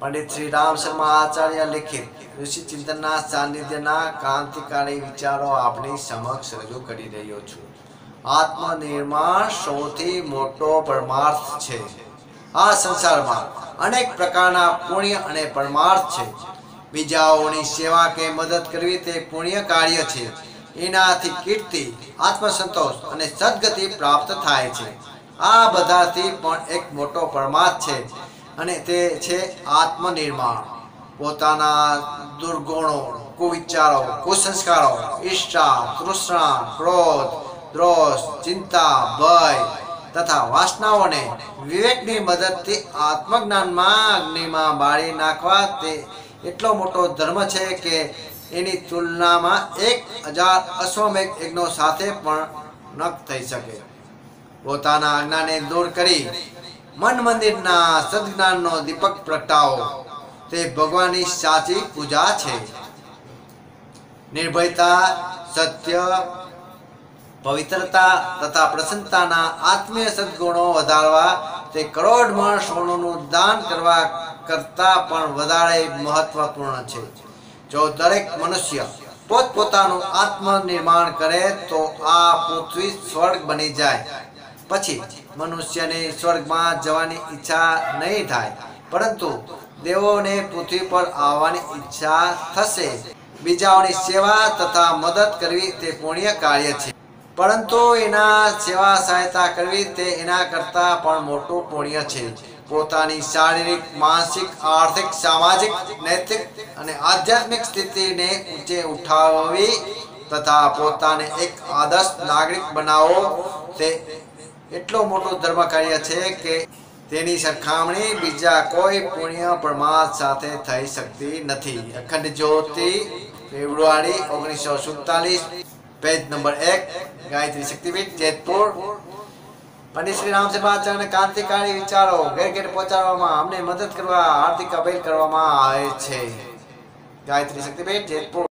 पंडित श्री राम शर्मा आचार्य लिखित ऋषि चिंतनना सानिध्यना क्रांतिकारी विचारो आपनी समक्ष रजू करी रह्यो छुं। आत्मनिर्माण सौथी मोटो परमार्थ छे। आ संसारमां अनेक प्रकारना पुण्य अने परमार्थ छे। बीजाओनी सेवा के मदद करवी ते पुण्य कार्य छे। एनाथी कीर्ति, आत्मसंतोष अने सद्गति प्राप्त थाय छे। आ बधाथी पण एक मोटो परमार्थ छे अने ते छे आत्मनिर्माण। पोताना दुर्गुणों, कुविचारों, कुसंस्कारों, ईर्ष्या, तृष्णा, क्रोध, द्रोष, चिंता, भय तथा वासनाओं ने विवेकनी मददथी आत्मज्ञानमां अग्निमां बाळी नाखवा ते एटलो मोटो धर्म छे के एनी तुलनामां 1000 अश्वमेघ यज्ञो साथे पण न थई शके। पोताना अज्ञानने दूर करी मन मंदिरना सद्ज्ञाननो दीपक प्रगटावो ते भगवाननी साची पूजा छे। निर्भयता, सत्य, पवित्रता तथा प्रसन्नताना आत्मीय सद्गुणों वधारवा ते करोड़ मण सोनुनुं दान करवा करता पण वधारे महत्वपूर्ण छे। जो दरेक मनुष्य पोतपोतानुं आत्मनिर्माण करे तो आ पृथ्वी स्वर्ग बनी जाए। पछी मनुष्यने स्वर्गमां जवानी इच्छा नहीं थाय, परंतु देवोने पृथ्वी पर आववानी इच्छा थशे। बीजाओनी सेवा तथा मदद करवी ते पुण्य कार्य छे, परंतु एना सेवा सहायता करवी ते एना करता पण मोटुं पुण्य छे। पोतानी शारीरिक, मानसिक, आर्थिक, सामाजिक, नैतिक अने आध्यात्मिक स्थितिने ऊंचे उठाववी तथा पोताने एक आदर्श नागरिक बनावो ते एटलो मोटो धर्म कार्य छे के तेनी सरखामणी बीजा कोई पुण्य परमार्थ साथे थई शकती नथी। अखंड ज्योति, फेब्रुआरी 1947, पेज नंबर 1, गायत्री शक्तिपीठ, जेतपुर। पंडित श्री राम शर्मा आचार्य क्रांतिकारी विचारो घेर घेर पहोंचाडवामां अमने मदद करवा आर्थिक अपील करवामां आवे छे। गायत्री शक्तिपीठ, जेतपुर।